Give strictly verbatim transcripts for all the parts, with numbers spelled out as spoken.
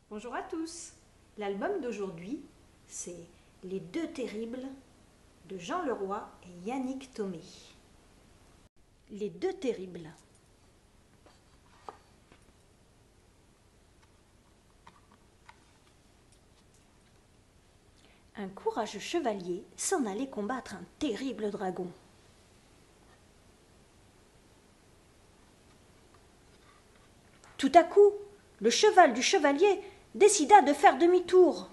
Bonjour à tous. L'album d'aujourd'hui, c'est Les Deux Terribles de Jean Leroy et Yannick Thomé. Les Deux Terribles. Un courageux chevalier s'en allait combattre un terrible dragon. Tout à coup, le cheval du chevalier décida de faire demi-tour.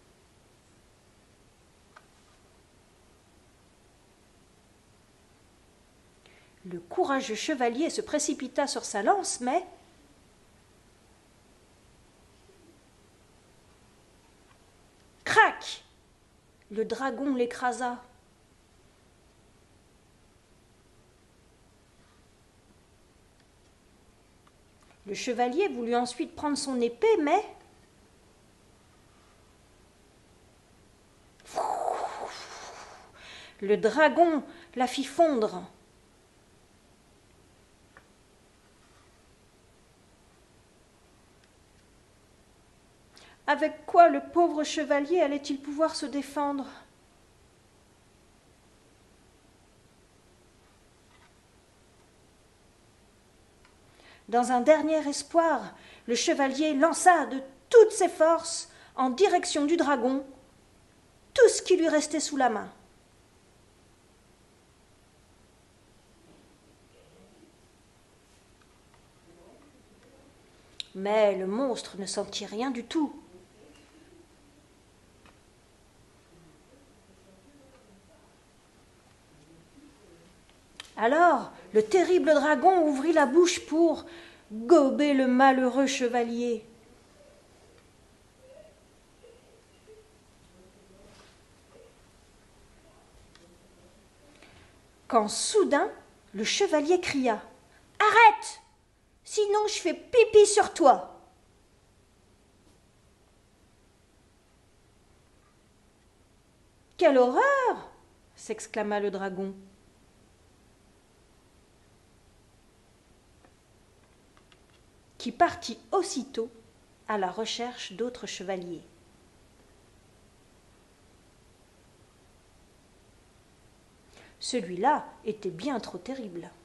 Le courageux chevalier se précipita sur sa lance, mais crac! Le dragon l'écrasa. Le chevalier voulut ensuite prendre son épée, mais le dragon la fit fondre. Avec quoi le pauvre chevalier allait-il pouvoir se défendre? Dans un dernier espoir, le chevalier lança de toutes ses forces en direction du dragon tout ce qui lui restait sous la main. Mais le monstre ne sentit rien du tout. Alors, le terrible dragon ouvrit la bouche pour gober le malheureux chevalier. Quand soudain, le chevalier cria « Arrête! Sinon je fais pipi sur toi !» « Quelle horreur !» s'exclama le dragon. Qui partit aussitôt à la recherche d'autres chevaliers. Celui-là était bien trop terrible.